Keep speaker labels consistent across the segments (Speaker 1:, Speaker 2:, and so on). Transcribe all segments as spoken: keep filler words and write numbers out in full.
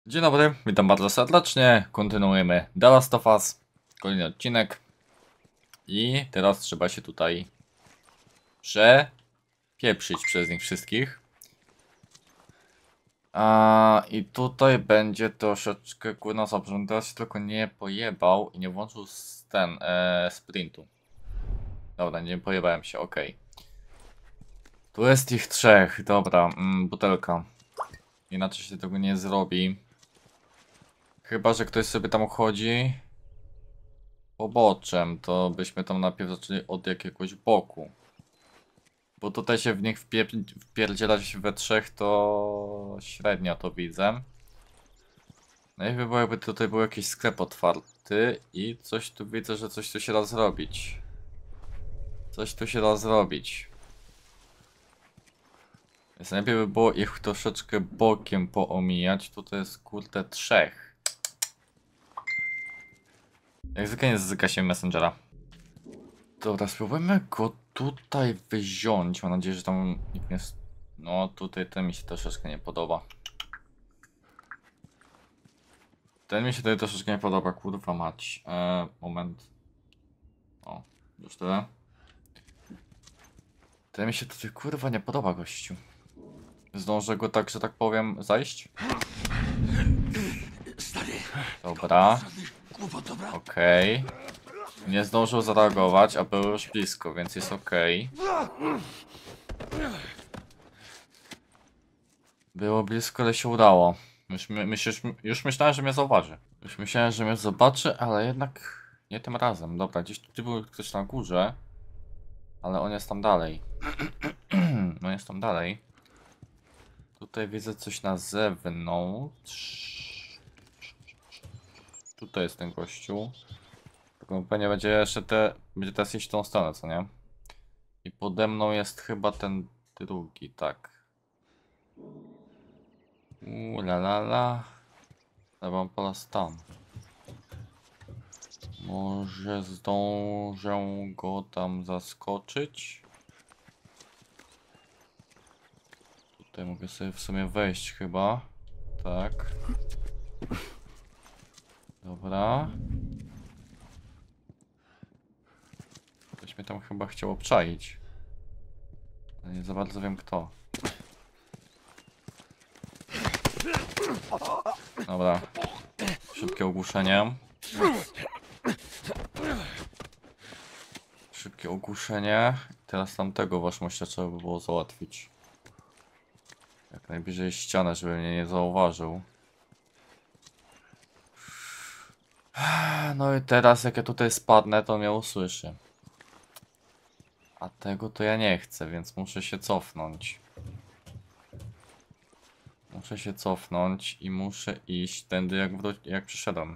Speaker 1: Dzień dobry, witam bardzo serdecznie. Kontynuujemy The Last of Us. Kolejny odcinek. I teraz trzeba się tutaj przepieprzyć przez nich wszystkich. A i tutaj będzie troszeczkę kurna dobrze, żebym teraz się tylko nie pojebał i nie włączył z ten e, sprintu. Dobra, nie pojebałem się, ok. Tu jest ich trzech, dobra, mm, butelka. Inaczej się tego nie zrobi. Chyba że ktoś sobie tam chodzi poboczem, to byśmy tam najpierw zaczęli od jakiegoś boku. Bo tutaj się w nich wpier wpierdzielać we trzech to średnio to widzę. Najlepiej było, jakby tutaj był jakiś sklep otwarty i coś tu widzę, że coś tu się da zrobić. Coś tu się da zrobić. Więc najlepiej by było ich troszeczkę bokiem poomijać. Tutaj jest kurde trzech. Jak zwykle nie zzyka się Messengera. Dobra, spróbujmy go tutaj wziąć. Mam nadzieję, że tam nikt nie... No tutaj ten mi się troszeczkę nie podoba. Ten mi się tutaj troszeczkę nie podoba, kurwa mać. Eee, moment. O, już tyle. Ten mi się tutaj kurwa nie podoba, gościu. Zdążę go tak, że tak powiem, zajść? Dobra. Okej. Okay. Nie zdążył zareagować, a był już blisko, więc jest okej. Okay. Było blisko, ale się udało. Już, my, myśl, już myślałem, że mnie zauważy. Już myślałem, że mnie zobaczy, ale jednak nie tym razem. Dobra, gdzieś tu był ktoś na górze. Ale on jest tam dalej. No jest tam dalej. Tutaj widzę coś na zewnątrz. Tutaj jest ten gościu. Tylko pewnie będzie jeszcze te... Będzie teraz iść w tą stronę, co nie? I pode mną jest chyba ten drugi, tak. Uuu, la la la. Dobra, polas tam. Może zdążę go tam zaskoczyć? Tutaj mogę sobie w sumie wejść chyba. Tak. Dobra. Ktoś mnie tam chyba chciał obczaić. Ale nie za bardzo wiem kto. Dobra. Szybkie ogłuszenie. Szybkie ogłuszenie. Teraz tamtego waszmościa trzeba by było załatwić. Jak najbliżej ścianę, żeby mnie nie zauważył. No i teraz jak ja tutaj spadnę, to mnie usłyszy. A tego to ja nie chcę, więc muszę się cofnąć. Muszę się cofnąć i muszę iść tędy jak, jak przyszedłem.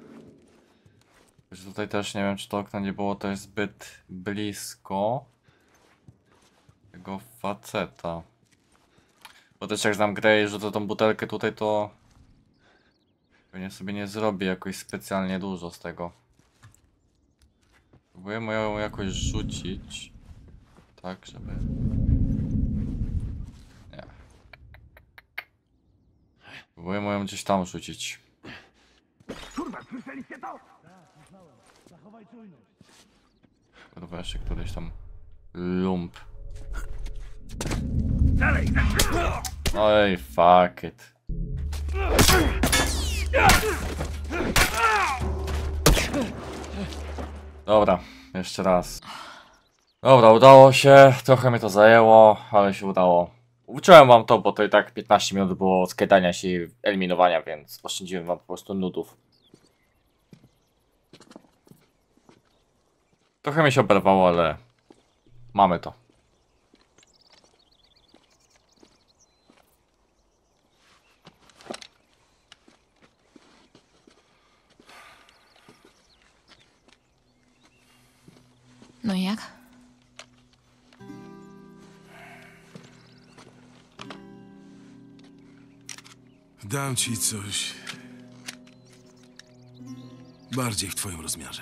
Speaker 1: Tutaj też nie wiem, czy to okno nie było to jest zbyt blisko tego faceta. Bo też jak znam grę i rzucę tą butelkę tutaj, to pewnie sobie nie zrobię jakoś specjalnie dużo z tego. Próbuję ją jakoś rzucić. Tak, żeby... Nie. Próbuję ją gdzieś tam rzucić.
Speaker 2: Kurwa, słyszeliście to?
Speaker 1: Kurwa, jeszcze któryś tam lump.
Speaker 2: Dalej!
Speaker 1: Oj, fuck it. Dobra, jeszcze raz. Dobra, udało się. Trochę mnie to zajęło, ale się udało. Uczyłem wam to, bo to i tak piętnaście minut było skradania się i eliminowania, więc oszczędziłem wam po prostu nudów. Trochę mi się oberwało, ale mamy to.
Speaker 3: No i jak?
Speaker 4: Dam ci coś bardziej w twoim rozmiarze.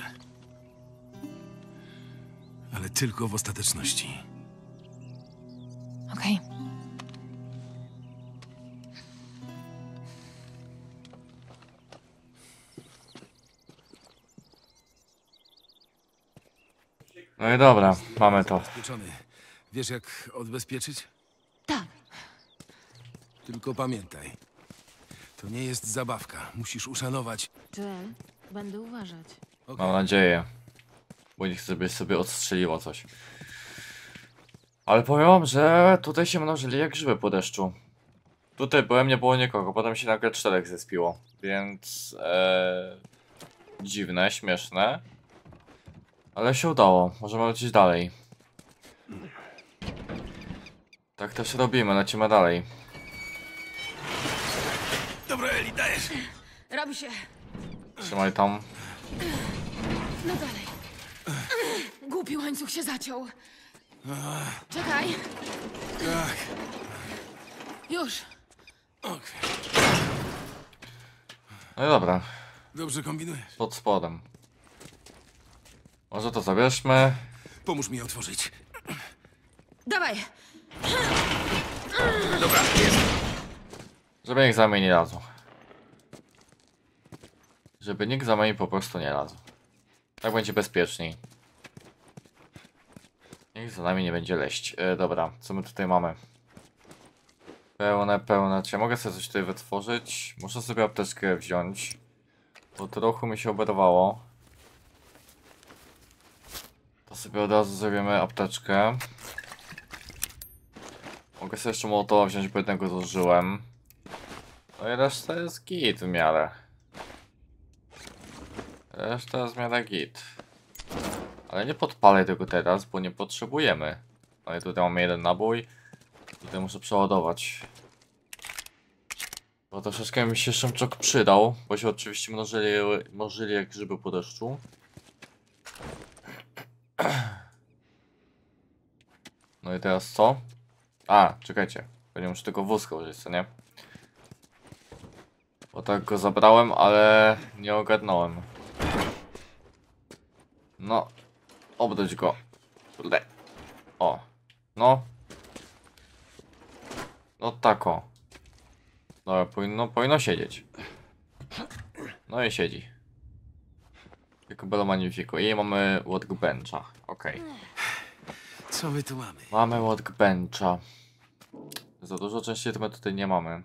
Speaker 4: Ale tylko w ostateczności.
Speaker 3: Okej.
Speaker 1: No i dobra, mamy to.
Speaker 4: Zabezpieczony. Wiesz, jak odbezpieczyć?
Speaker 3: Tak.
Speaker 4: Tylko pamiętaj. To nie jest zabawka. Musisz uszanować.
Speaker 3: Joel, będę uważać.
Speaker 4: Okej.
Speaker 1: Mam nadzieję. Bo nie chcę, żebyś sobie odstrzeliło coś. Ale powiem wam, że tutaj się mnożyli jak grzyby po deszczu. Tutaj byłem, nie było nikogo, potem się nagle czterech zespiło. Więc... E, dziwne, śmieszne. Ale się udało, możemy lecieć dalej. Tak też robimy, lecimy dalej.
Speaker 4: Dobra, Eli, dajesz.
Speaker 3: Robi się.
Speaker 1: Trzymaj tam.
Speaker 3: No dalej. Głupi łańcuch się zaciął. Czekaj.
Speaker 4: Tak.
Speaker 3: Już.
Speaker 4: Okej.
Speaker 1: No i dobra,
Speaker 4: Dobrze kombinujesz.
Speaker 1: pod spodem. Może to zabierzmy.
Speaker 4: Pomóż mi otworzyć.
Speaker 3: Dawaj.
Speaker 4: Dobra, jest.
Speaker 1: Żeby nikt za mnie nie lazł. Żeby nikt za mnie po prostu nie lazł. Tak będzie bezpieczniej. Nikt za nami nie będzie leść. E, dobra, co my tutaj mamy? Pełne, pełne. Czy ja mogę sobie coś tutaj wytworzyć? Muszę sobie apteczkę wziąć. Bo trochę mi się oberwało. To sobie od razu zrobimy apteczkę. Mogę sobie jeszcze mołotowa wziąć, bo jednego zużyłem. No i reszta jest git w miarę. Reszta jest w miarę git. Ale nie podpalę tego teraz, bo nie potrzebujemy. No i tutaj mamy jeden nabój. Tutaj muszę przeładować. Bo troszeczkę mi się szymczok przydał, bo się oczywiście mnożyli, mnożyli jak grzyby po deszczu. No i teraz co? A, czekajcie. Pewnie muszę tego wózka użyć, co nie? Bo tak go zabrałem, ale nie ogarnąłem. No. Obróć go. Kurde. O. No. No tak o. Dobra, powinno, powinno siedzieć. No i siedzi. Tylko było magnifico. I mamy workbencha. Okej. Okay.
Speaker 4: Co my tu mamy?
Speaker 1: Mamy workbencha. Za dużo części my tutaj nie mamy.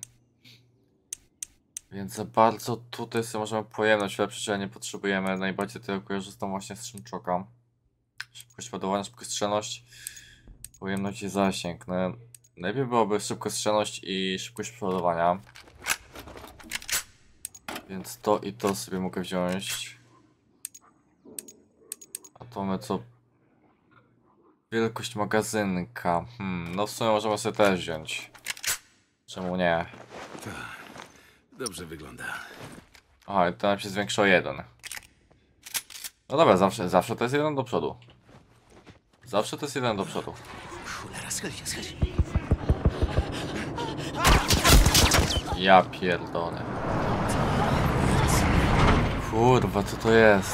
Speaker 1: Więc za bardzo tutaj sobie możemy pojemność lepszyć, ale nie potrzebujemy. Najbardziej tylko korzystam właśnie z szymczoka. Szybkość ładowania, szybkostrzelność, pojemność i zasięg. No, najlepiej byłoby szybkostrzelność i szybkość przeładowania. Więc to i to sobie mogę wziąć. A to my co? Wielkość magazynka. Hmm, no w sumie możemy sobie też wziąć. Czemu nie?
Speaker 4: Tak. Dobrze wygląda.
Speaker 1: Aha, i to nam się zwiększyło jeden. No dobra, zawsze, zawsze to jest jeden do przodu. Zawsze to jest jeden do przodu.
Speaker 4: Cholera, schyl się, schyl się.
Speaker 1: Ja pierdolę. Kurwa, co to jest?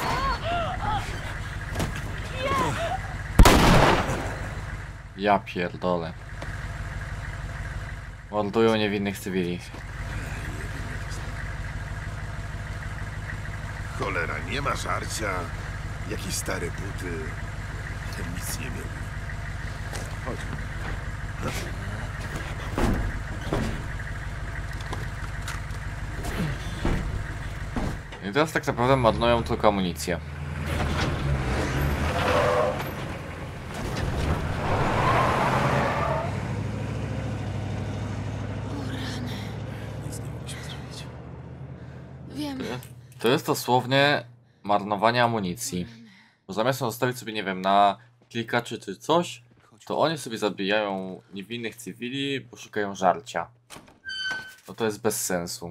Speaker 1: Ja pierdolę. Mordują niewinnych cywili.
Speaker 5: Cholera, nie ma żarcia. Jakieś stare buty. Ten nic nie miał. Chodź.
Speaker 1: I teraz tak naprawdę marnują tylko amunicję.
Speaker 4: Nic nie mogliśmy zrobić.
Speaker 3: Wiem.
Speaker 1: To jest dosłownie marnowanie amunicji. Bo zamiast zostawić sobie, nie wiem, na klikaczy czy coś, to oni sobie zabijają niewinnych cywili, bo szukają żarcia. No to jest bez sensu.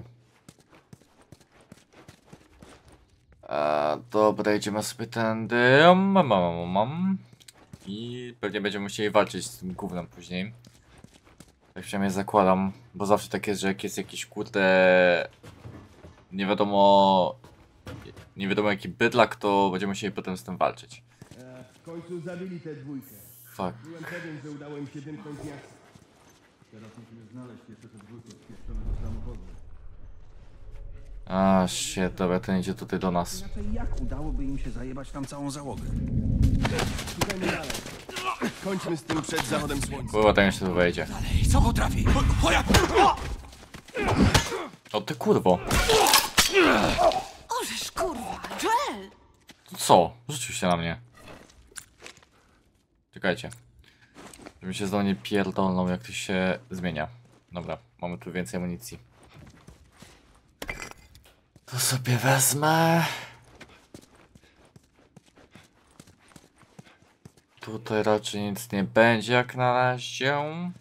Speaker 1: Eee, dobra, idziemy sobie tędy. Mam, mam, mam. I pewnie będziemy musieli walczyć z tym gównem później. Tak przynajmniej zakładam, bo zawsze tak jest, że jak jest jakiś kurde... Nie wiadomo... Nie wiadomo jaki bydlak, to będziemy musieli potem z tym walczyć.
Speaker 2: W końcu zabili tę dwójkę.
Speaker 1: Fuck.
Speaker 2: Byłem pewien, że udało im się wymknąć miasto. Teraz musimy znaleźć jeszcze tę dwójkę spieszczonego samochodu.
Speaker 1: A, shit, dobra, ten idzie tutaj do nas.
Speaker 6: Inaczej jak udałoby im się zajebać tam całą załogę?
Speaker 2: Szukajmy dalej. Kończmy z tym przed zachodem słońca.
Speaker 1: Kurwa, ten jeszcze tu wejdzie.
Speaker 4: I co potrafi? Moja...
Speaker 1: O ty kurwo.
Speaker 3: Ożeż kurwa, Joel!
Speaker 1: Co? Rzucił się na mnie. Czekajcie. Żeby się znowu nie pierdolną, jak to się zmienia. Dobra, mamy tu więcej amunicji. To sobie wezmę. Tutaj raczej nic nie będzie jak na razie.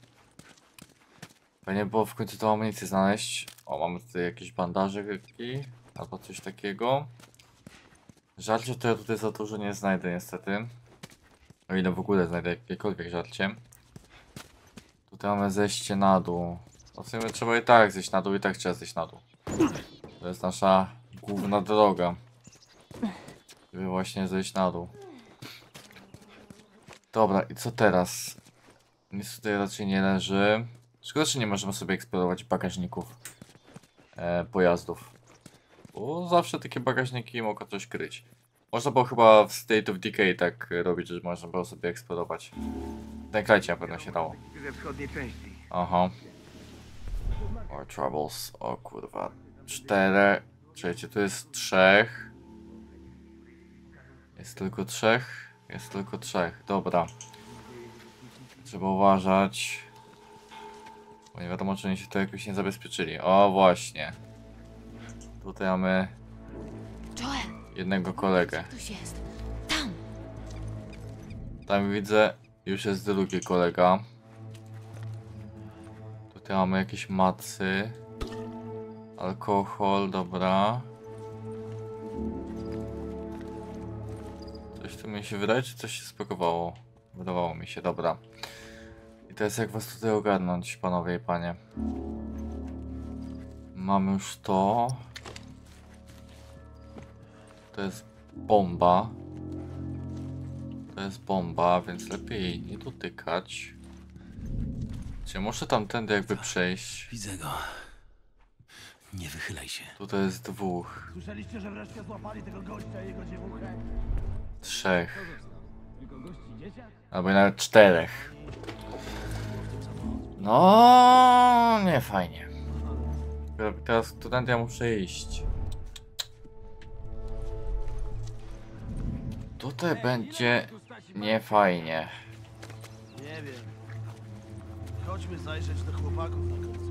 Speaker 1: Fajnie było w końcu tą amunicję znaleźć. O, mamy tutaj jakieś bandaże albo coś takiego. Żarcie to ja tutaj za dużo nie znajdę niestety. O ile w ogóle znajdę jakiekolwiek żarcie. Tutaj mamy zejście na dół. No w sumie trzeba i tak zejść na dół, i tak trzeba zejść na dół. To jest nasza główna droga. Żeby właśnie zejść na dół. Dobra, i co teraz? Nic tutaj raczej nie leży. Szkoda, że nie możemy sobie eksplorować bagażników e, pojazdów. Bo zawsze takie bagażniki mogą coś kryć. Można było chyba w State of Decay tak robić, że można było sobie eksplorować. W Techlightie na pewno się dało.
Speaker 6: We wschodniej części.
Speaker 1: Aha. More troubles. O kurwa. Cztery. Czekajcie, tu jest trzech. Jest tylko trzech. Jest tylko trzech. Dobra. Trzeba uważać. Bo nie wiadomo, czy oni się tu jakoś nie zabezpieczyli. O właśnie. Tutaj mamy
Speaker 3: Joel,
Speaker 1: jednego kolegę.
Speaker 3: ktoś jest. Tam!
Speaker 1: Tam widzę, już jest drugi kolega. Tutaj mamy jakieś macy. Alkohol, dobra. Coś tu mi się wydaje, czy coś się spakowało? Wydawało mi się, dobra. I teraz jak was tutaj ogarnąć, panowie i panie? Mamy już to. To jest bomba. To jest bomba, więc lepiej jej nie dotykać. Czy muszę tamtędy jakby przejść?
Speaker 4: Widzę go. Nie wychylaj się.
Speaker 1: Tutaj jest dwóch,
Speaker 6: Słyszeliście, że wreszcie złapali tego gościa i jego dziewuchę?
Speaker 1: trzech,
Speaker 6: Tylko gości dzieciak?
Speaker 1: albo nawet czterech. No, nie fajnie. Teraz którędy ja muszę iść? Tutaj będzie niefajnie.
Speaker 6: Nie wiem. Chodźmy zajrzeć do chłopaków na końcu.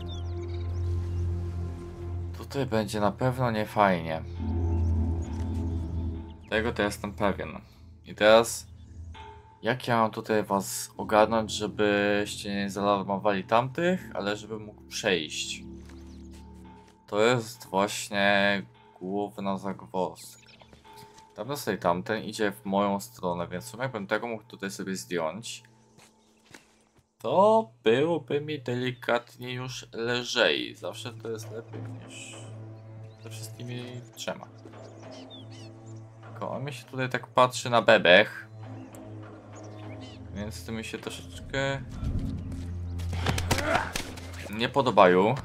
Speaker 1: Tutaj będzie na pewno niefajnie. Tego to jestem pewien. I teraz, jak ja mam tutaj was ogarnąć, żebyście nie zaalarmowali tamtych, ale żeby mógł przejść? To jest właśnie główna zagwozdka. Dobra, sobie tamten idzie w moją stronę, więc w sumie jakbym tego mógł tutaj sobie zdjąć, to byłoby mi delikatnie już lżej. Zawsze to jest lepiej niż ze wszystkimi trzema. Tylko on mi się tutaj tak patrzy na bebech, więc to mi się troszeczkę nie podobają.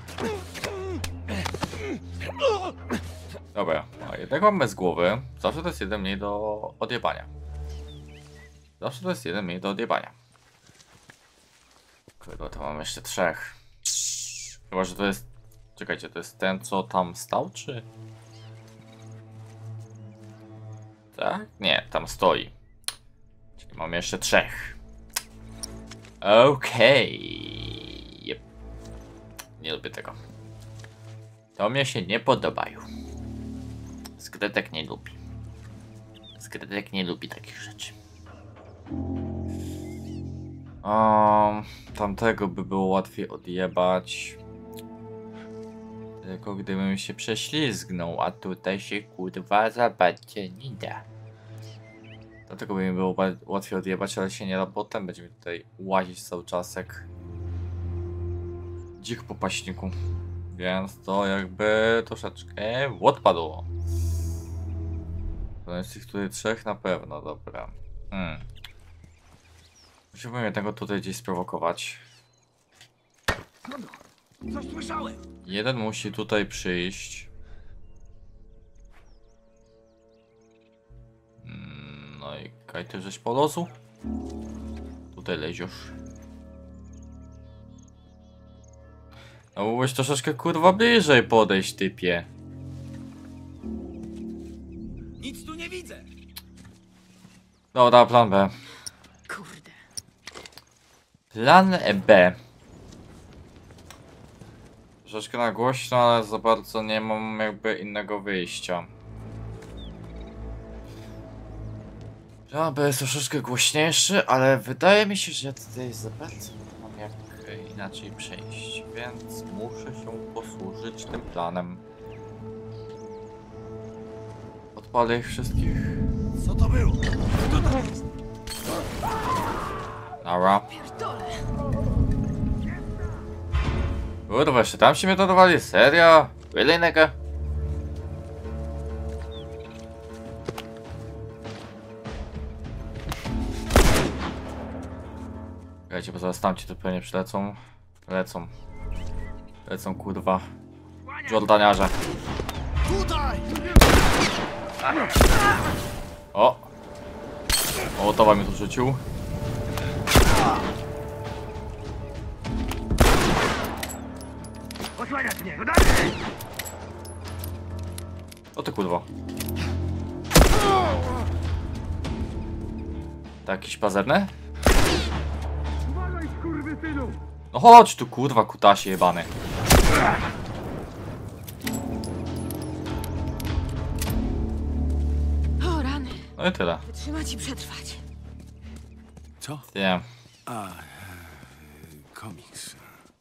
Speaker 1: Dobra, a jednego mam bez głowy. Zawsze to jest jeden mniej do odjebania. Zawsze to jest jeden mniej do odjebania. Którego to mam jeszcze trzech. Chyba, że to jest... Czekajcie, to jest ten, co tam stał, czy... Tak? Nie, tam stoi. Czyli mam jeszcze trzech. Okej. Okay. Yep. Nie lubię tego. To mnie się nie podobają. Skrytek nie lubi. Skrytek nie lubi takich rzeczy. Um, tamtego by było łatwiej odjebać. Tylko gdybym się prześlizgnął, a tutaj się kurwa zobaczcie nie da. Dlatego by mi było łatwiej odjebać, ale się nie da, bo ten będzie mi tutaj łazić cały czas jak dzik po paśniku. Więc to jakby troszeczkę odpadło. To jest ich tutaj trzech na pewno, dobra. Hmm. Musiałbym jednego tutaj gdzieś sprowokować.
Speaker 6: Coś słyszałem!
Speaker 1: Jeden musi tutaj przyjść. No i kaj ty żeś po losu? Tutaj leziesz. No mógłbyś troszeczkę kurwa bliżej podejść, typie.
Speaker 4: Nic tu nie widzę!
Speaker 1: Dobra, plan B.
Speaker 3: Kurde.
Speaker 1: Plan B. Troszeczkę na głośno, ale za bardzo nie mam jakby innego wyjścia. Plan B jest troszeczkę głośniejszy, ale wydaje mi się, że ja tutaj za bardzo nie mam jak inaczej przejść, więc muszę się posłużyć tym planem. Odpalę ich wszystkich.
Speaker 6: Co to było?
Speaker 1: Nara.
Speaker 3: Pierdolę.
Speaker 1: Kurwa, jeszcze tam się mnie dodawali? Serio? Really, nigga? Słuchajcie, bo zaraz tamci to pewnie przylecą. Lecą. Lecą, kurwa. Jordaniarze.
Speaker 6: Tutaj!
Speaker 1: O! Mołotowa mi tu rzucił.
Speaker 6: Osłaniać mnie! Dalej!
Speaker 1: O ty kurwa. Tak, jakiś pazerny?
Speaker 6: Uważaj, skurwysynu!
Speaker 1: No chodź tu kurwa, kutasie jebany.
Speaker 3: O, rany.
Speaker 1: No i tyle.
Speaker 3: Wytrzymać i przetrwać.
Speaker 4: Co?
Speaker 1: Nie.
Speaker 4: A, e, komiks.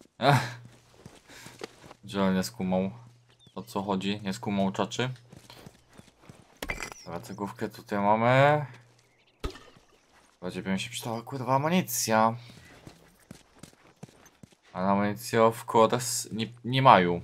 Speaker 1: Joel nie skumał, o co chodzi, nie skumał czaczy. Dobra, cegówkę tutaj mamy. Bardziej by mi się przydała kurwa amunicja. Ale amunicja of course nie, nie mają.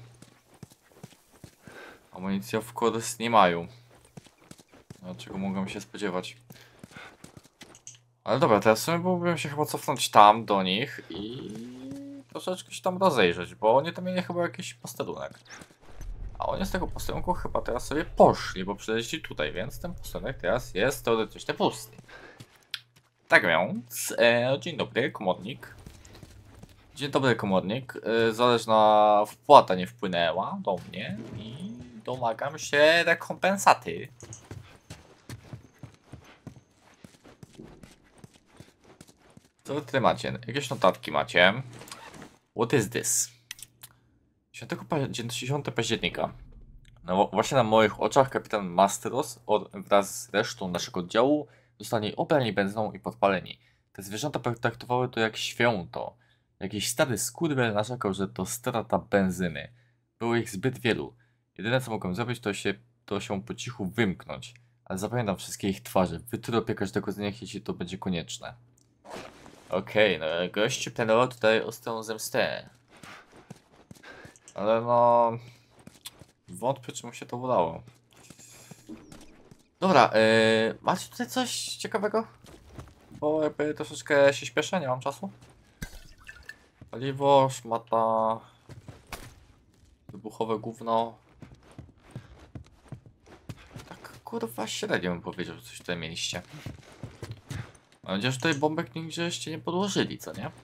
Speaker 1: Amunicja of course nie mają. No, czego mogłem się spodziewać. Ale dobra, teraz w sumie mógłbym się chyba cofnąć tam do nich i troszeczkę się tam rozejrzeć, bo oni tam mieli chyba jakiś posterunek. A oni z tego posterunku chyba teraz sobie poszli, bo przyleźli tutaj, więc ten posterunek teraz jest teoretycznie pusty. Tak więc, e, dzień dobry, komornik. Dzień dobry, komornik. E, zależna wpłata nie wpłynęła do mnie i domagam się rekompensaty. Co wy tutaj macie? Jakieś notatki macie? What is this? dziesiątego października. No właśnie na moich oczach kapitan Masteros wraz z resztą naszego oddziału zostali obrani benzyną i podpaleni. Te zwierzęta potraktowały to jak święto. Jakiś stary skurwiel narzekał, że to strata benzyny. Było ich zbyt wielu. Jedyne co mogłem zrobić to się, to się po cichu wymknąć. Ale zapamiętam wszystkie ich twarze. Wytropię każdego z nich, jeśli to będzie konieczne. Okej, okay, no gościu planował tutaj ostrą zemstę. Ale no... wątpię, czy mu się to udało. Dobra, yy, macie tutaj coś ciekawego? Bo jakby troszeczkę się śpieszę, nie mam czasu. Paliwo, szmata... wybuchowe gówno. Tak kurwa średnio bym powiedział, że coś tutaj mieliście. Mam nadzieję, że tutaj bombek nigdzie jeszcze nie podłożyli, co nie?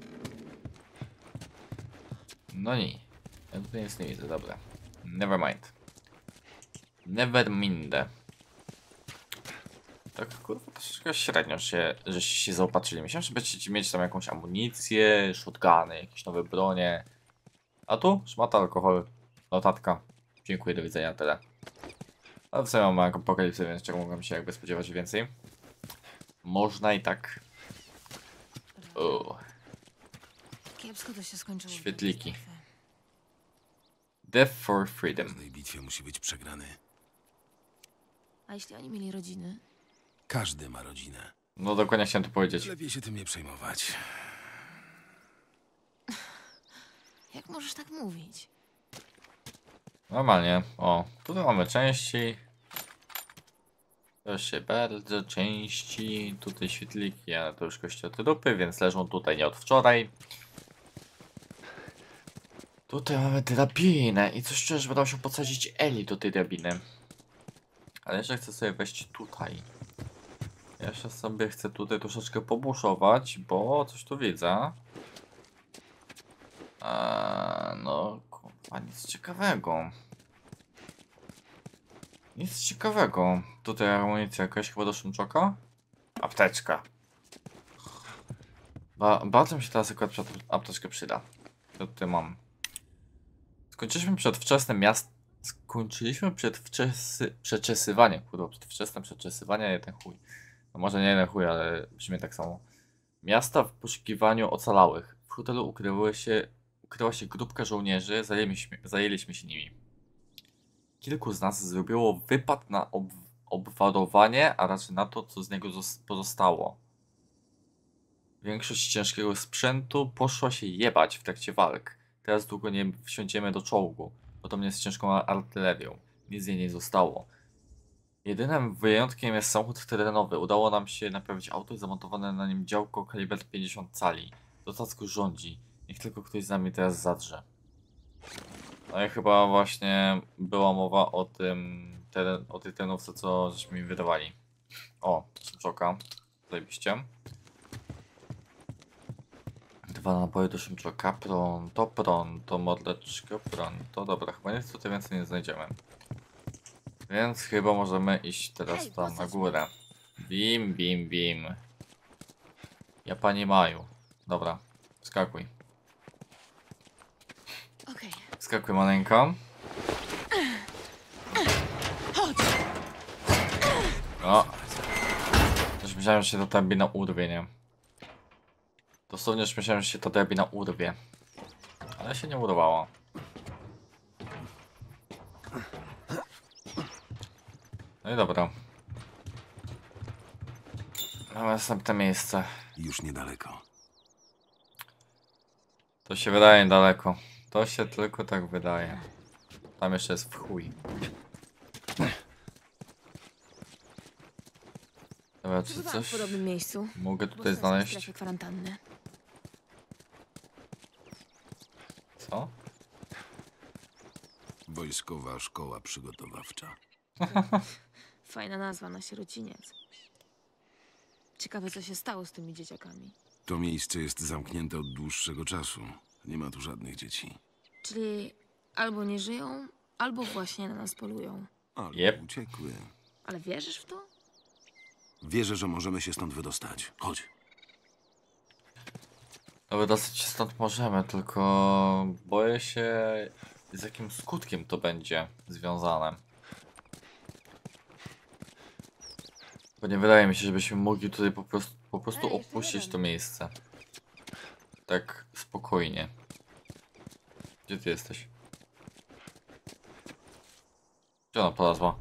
Speaker 1: No nie. Ja tutaj nic nie widzę, dobra. Never mind. Never mind. Tak kurwa troszeczkę średnio się, żeście się zaopatrzyli. Myślałem, że będziecie mieć tam jakąś amunicję, shotguny, jakieś nowe bronie. A tu? Szmata, alkohol, notatka. Dziękuję, do widzenia, tyle. Ale w sumie mam apokalipsę, więc czego mogłem się jakby spodziewać więcej. Można i tak. O.
Speaker 3: Kiepsko to się skończyło.
Speaker 1: Świetliki. Death for freedom.
Speaker 4: W tej bitwie musi być przegrany.
Speaker 3: A jeśli oni mieli rodziny?
Speaker 4: Każdy ma rodzinę.
Speaker 1: No dokładnie chciałem to powiedzieć.
Speaker 4: Lepiej się tym nie przejmować.
Speaker 3: Jak możesz tak mówić?
Speaker 1: Normalnie. O, tutaj mamy części. Proszę bardzo, części. Tutaj świetliki, ale to już kości od dupy, więc leżą tutaj nie od wczoraj. Tutaj mamy drabinę i coś czuję, że będę musiał podsadzić Eli do tej drabiny. Ale jeszcze chcę sobie wejść tutaj. Jeszcze sobie chcę tutaj troszeczkę pobuszować, bo coś tu widzę. Eee, no, kurwa, nic ciekawego. Nic ciekawego. Tutaj amunicja jakaś chyba do szymczoka? Apteczka. Ba bardzo mi się teraz akurat apteczkę przyda. Co tutaj mam? Skończyliśmy przedwczesne miasto. Skończyliśmy przedwczesy... przeczesywanie. Kurwa, przedwczesne przeczesywanie, jeden chuj. No może nie jeden chuj, ale brzmi tak samo. Miasta w poszukiwaniu ocalałych. W hotelu ukryły się, ukryła się grupka żołnierzy, zajęliśmy, zajęliśmy się nimi. Kilku z nas zrobiło wypad na ob obwarowanie, a raczej na to, co z niego pozostało. Większość ciężkiego sprzętu poszła się jebać w trakcie walk. Teraz długo nie wsiądziemy do czołgu, podobnie z ciężką artylerią. Nic z niej nie zostało. Jedynym wyjątkiem jest samochód terenowy. Udało nam się naprawić auto i zamontowane na nim działko kaliber pięćdziesiąt cali. Docacku rządzi. Niech tylko ktoś z nami teraz zadrze. No i chyba właśnie była mowa o tym, teren, o tej terenówce, co żeśmy mi wydawali. O, szymczoka. Zajebiście. Dwa naboje do szymczoka. Pronto, pronto, mordeczko, pronto. Dobra, chyba nic tutaj więcej nie znajdziemy. Więc chyba możemy iść teraz
Speaker 3: Hej,
Speaker 1: tam na
Speaker 3: posadź
Speaker 1: górę. Bim, bim, bim. Ja pani Maju. Dobra, skakuj.
Speaker 3: Okej.
Speaker 1: Skakuj, maleńka.
Speaker 3: Chodź!
Speaker 1: O. Już myślałem, że się ta drabina urwie, nie? Dosłownie już myślałem, że się ta drabina urwie. Ale się nie urwała. No i dobra. Mamy następne miejsce.
Speaker 4: Już niedaleko.
Speaker 1: To się wydaje daleko. To się tylko tak wydaje. Tam jeszcze jest w chuj. Dobra, czy
Speaker 3: Przybywałam w
Speaker 1: coś
Speaker 3: podobnym miejscu.
Speaker 1: mogę
Speaker 3: Bo
Speaker 1: tutaj
Speaker 3: jestem w
Speaker 1: znaleźć?
Speaker 3: strefie kwarantanny.
Speaker 1: Co?
Speaker 4: Wojskowa szkoła przygotowawcza.
Speaker 3: Fajna nazwa na sierociniec. Ciekawe, co się stało z tymi dzieciakami.
Speaker 4: To miejsce jest zamknięte od dłuższego czasu. Nie ma tu żadnych dzieci.
Speaker 3: Czyli albo nie żyją, albo właśnie na nas polują.
Speaker 4: Ale
Speaker 1: Jep.
Speaker 4: uciekły.
Speaker 3: Ale wierzysz w to?
Speaker 4: Wierzę, że możemy się stąd wydostać. Chodź.
Speaker 1: No wydostać się stąd możemy, tylko boję się, z jakim skutkiem to będzie związane. Bo nie wydaje mi się, żebyśmy mogli tutaj po prostu, po prostu
Speaker 3: Ej, jeszcze
Speaker 1: opuścić
Speaker 3: jeden.
Speaker 1: to miejsce. Tak spokojnie. Gdzie ty jesteś? Gdzie ona polazła?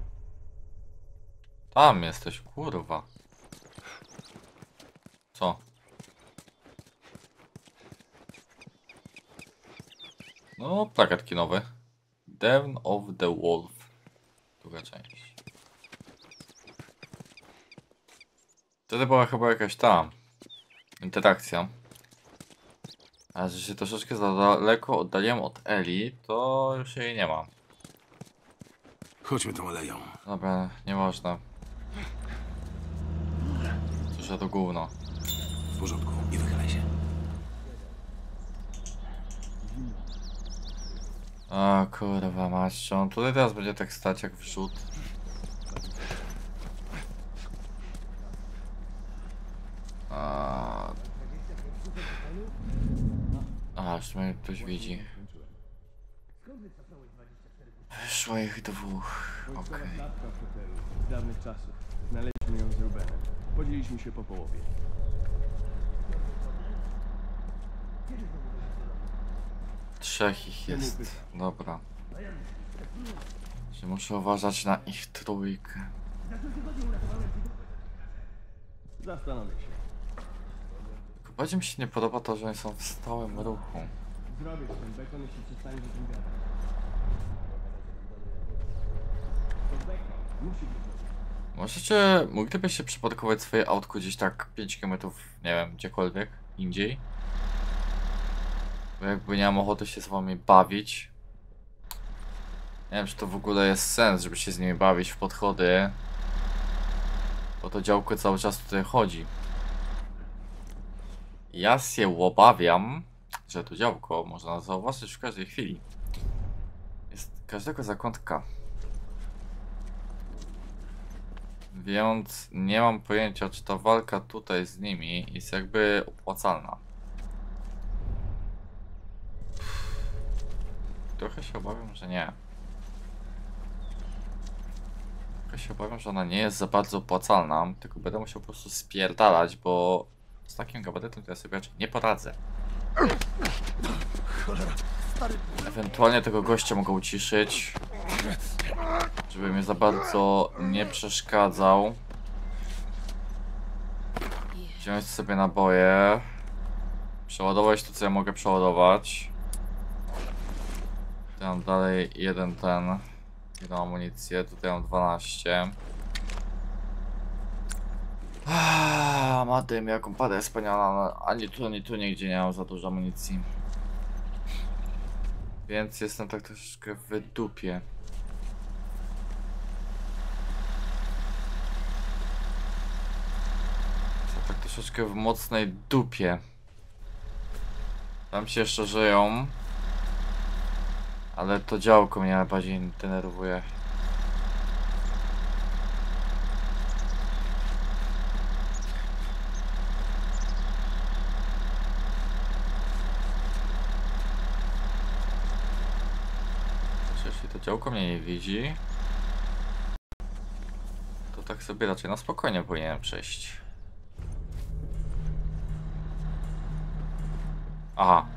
Speaker 1: Tam jesteś, kurwa. Co? No, plakat kinowy. Dawn of the Wolf. Druga część. Wtedy była chyba jakaś ta interakcja. A że się troszeczkę za daleko oddaliłem od Eli, to już jej nie ma.
Speaker 4: Chodźmy tą aleją.
Speaker 1: Dobra, nieważne. Cóż za to gówno.
Speaker 4: W porządku, nie wychylaj się.
Speaker 1: O kurwa mać, czy on tutaj teraz będzie tak stać jak wrzód? A, A już mnie ktoś widzi. Wyszło ich dwóch,
Speaker 2: Wojskowa
Speaker 1: okej.
Speaker 2: statka w hotelu. Z dawnych czasów. Znaleźliśmy ją z Rubenem. Podzieliliśmy się po połowie.
Speaker 1: Trzech ich jest, dobra. Że muszę uważać na ich trójkę.
Speaker 2: Zastanowię się.
Speaker 1: Tylko bardziej mi się nie podoba to, że oni są w stałym ruchu.
Speaker 2: Zrobię ci ten bekon, jeśli przestaniesz o tym gadać. To bekon. Musi być.
Speaker 1: Możecie, moglibyście przyparkować swoje autko gdzieś tak pięć kilometrów, nie wiem, gdziekolwiek, indziej? Bo jakby nie mam ochoty się z wami bawić. Nie wiem, czy to w ogóle jest sens, żeby się z nimi bawić w podchody. Bo to działko cały czas tutaj chodzi. Ja się obawiam, że to działko można zauważyć w każdej chwili. Jest każdego zakątka. Więc nie mam pojęcia, czy ta walka tutaj z nimi jest jakby opłacalna. Trochę się obawiam, że nie. Trochę się obawiam, że ona nie jest za bardzo opłacalna, tylko będę musiał po prostu spierdalać, bo z takim gabarytem to ja sobie raczej nie poradzę. Ewentualnie tego gościa mogę uciszyć, żeby mnie za bardzo nie przeszkadzał. Wziąć sobie naboje. Przeładować to, co ja mogę przeładować. Tutaj mam dalej jeden ten. Jedną amunicję, tutaj mam dwanaście. Ah, ma dym, jaką pada jest wspaniała. Ani tu, ani tu nigdzie nie mam za dużo amunicji. Więc jestem tak troszeczkę w dupie. Jestem tak troszeczkę w mocnej dupie. Tam się jeszcze żyją. Ale to działko mnie najbardziej denerwuje. Jeśli to działko mnie nie widzi, to tak sobie raczej na spokojnie powinienem przejść. Aha.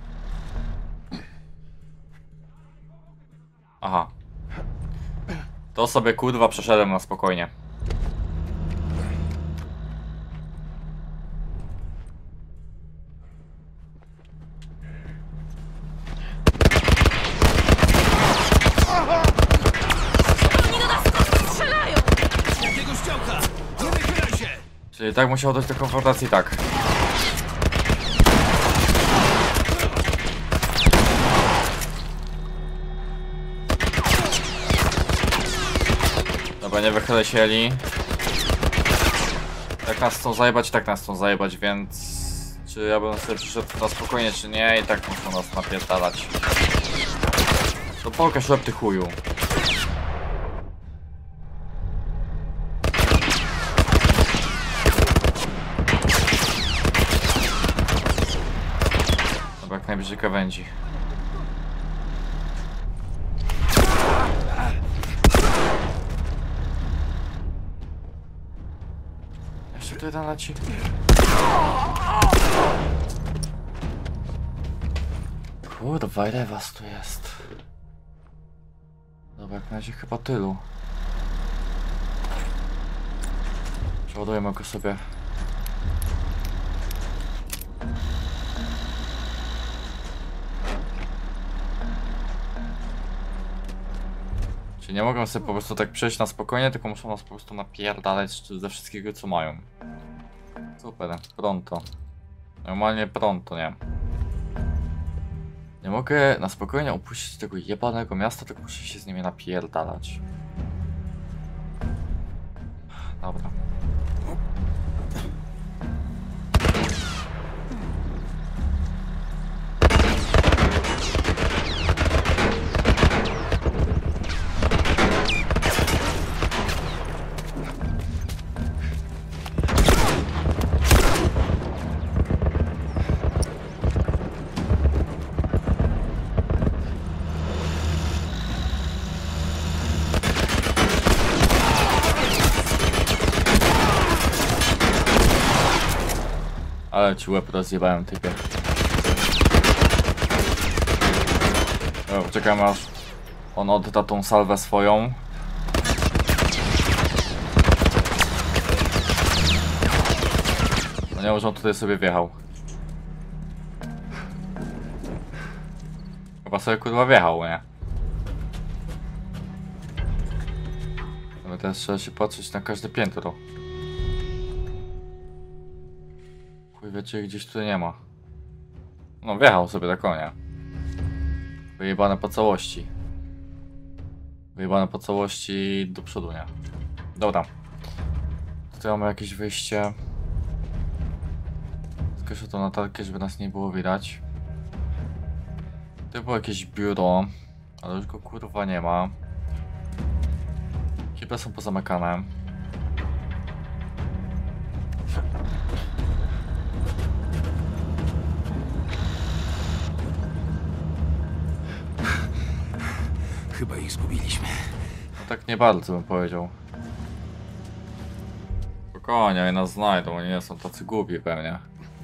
Speaker 1: Aha. To sobie kurwa przeszedłem na spokojnie.
Speaker 3: Oni do nas strzelają!
Speaker 2: Jakiegoś działka! Nie wychylaj się!
Speaker 1: Czyli tak musiało dojść do konfrontacji, tak. Dobra, nie wychylę się, Eli. Tak nas chcą zajebać, tak nas chcą zajebać, więc... Czy ja bym sobie przyszedł na spokojnie, czy nie? I tak muszą nas napierdalać. To pokaż łeb, ty chuju. Dobra, jak najbliżej krawędzi. Jeszcze tu jeden leci. Kurwa, ile was tu jest? Dobra, jak na razie chyba tylu. Przeładujemy go sobie. Czyli nie mogą sobie po prostu tak przejść na spokojnie, tylko muszą nas po prostu napierdalać ze wszystkiego, co mają. Super, pronto. Normalnie pronto, nie? Nie mogę na spokojnie opuścić tego jebanego miasta, tylko muszę się z nimi napierdalać. Dobra. Ale ci łeb rozjebałem, typie. O, czekam aż on odda tą salwę swoją. No nie, może on tutaj sobie wjechał. Chyba sobie kurwa wjechał, nie? Ale teraz trzeba się patrzeć na każde piętro. Chuj wie, czy gdzieś tutaj nie ma. No wjechał sobie tak, konia. Wyjebane po całości. Wyjebane po całości do przodu, nie? Dobra. Tutaj mamy jakieś wyjście. Zgaszę tą latarkę, żeby nas nie było widać. To było jakieś biuro, ale już go kurwa nie ma. Chyba są pozamykane.
Speaker 4: Chyba ich zgubiliśmy.
Speaker 1: No tak nie bardzo bym powiedział. Spokojnie, oni nas znajdą, oni nie są tacy głupi pewnie.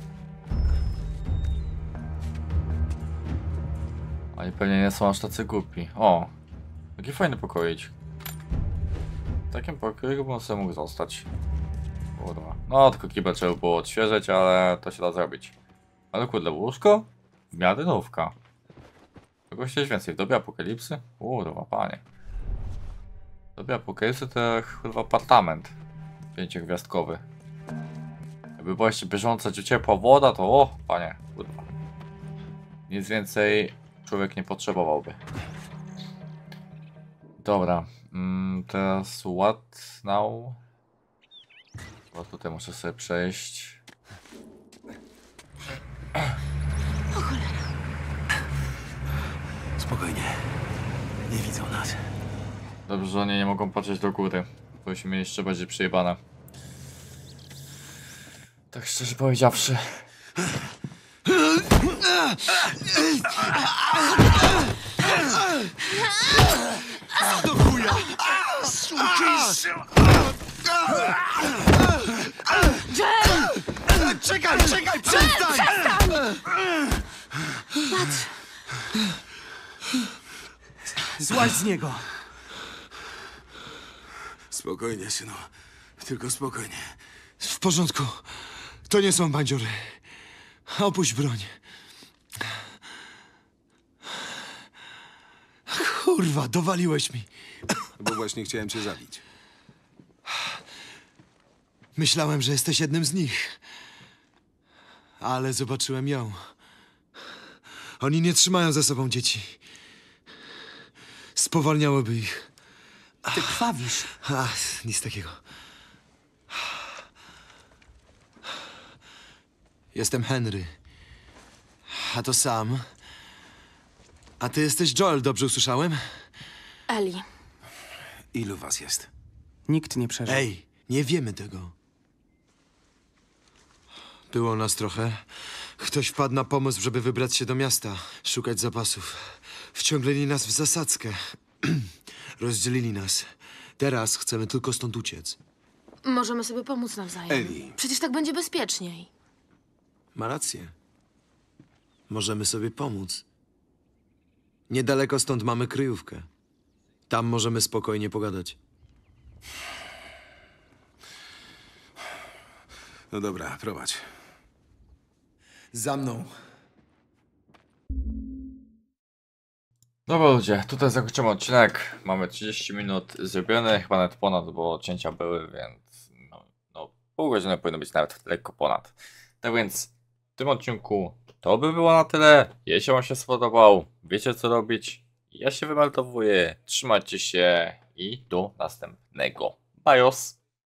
Speaker 1: Oni pewnie nie są aż tacy głupi. O! Jaki fajny pokoik. W takim pokoju bym sobie mógł zostać. Kurwa. No tylko kibel trzeba było odświeżyć, ale to się da zrobić. Ale kurde, łóżko? W miarę nówka. Czegoś chcieć więcej. W dobie apokalipsy? Kurwa, panie. W dobie apokalipsy to chyba apartament. Pięciogwiazdkowy. Jakby była jeszcze bieżąca ciepła woda, to o, panie, kurwa. Nic więcej człowiek nie potrzebowałby. Dobra, mm, teraz what now? Bo tutaj muszę sobie przejść.
Speaker 4: Spokojnie. Nie widzą nas.
Speaker 1: Dobrze, że oni nie mogą patrzeć do góry. Byśmy mieli jeszcze bardziej przejebane. Tak szczerze powiedziawszy.
Speaker 5: Do chuja! Sukinsy! Czekaj, czekaj, przestań!
Speaker 3: Patrz!
Speaker 6: Złaź z niego!
Speaker 4: Spokojnie, synu. Tylko spokojnie.
Speaker 7: W porządku. To nie są bandziory. Opuść broń. Kurwa, dowaliłeś mi.
Speaker 4: Bo właśnie chciałem cię zabić.
Speaker 7: Myślałem, że jesteś jednym z nich. Ale zobaczyłem ją. Oni nie trzymają ze sobą dzieci. Spowalniałoby ich.
Speaker 6: Ty krwawisz.
Speaker 7: A, nic takiego. Jestem Henry. A to Sam. A ty jesteś Joel, dobrze usłyszałem?
Speaker 3: Eli.
Speaker 4: Ilu was jest?
Speaker 6: Nikt nie przeżył.
Speaker 7: Ej, nie wiemy tego. Było nas trochę. Ktoś wpadł na pomysł, żeby wybrać się do miasta, szukać zapasów. Wciągnęli nas w zasadzkę. Rozdzielili nas. Teraz chcemy tylko stąd uciec.
Speaker 3: Możemy sobie pomóc nawzajem.
Speaker 4: Eli.
Speaker 3: Przecież tak będzie bezpieczniej.
Speaker 7: Ma rację. Możemy sobie pomóc. Niedaleko stąd mamy kryjówkę. Tam możemy spokojnie pogadać.
Speaker 4: No dobra, prowadź.
Speaker 7: Za mną.
Speaker 1: Dobra ludzie, tutaj zakończymy odcinek. Mamy trzydzieści minut zrobione, chyba nawet ponad, bo cięcia były, więc no, no pół godziny powinno być nawet lekko ponad. Tak więc w tym odcinku to by było na tyle. Jeśli wam się spodobał, wiecie co robić. Ja się wymeldowuję, trzymajcie się i do następnego. Bajos!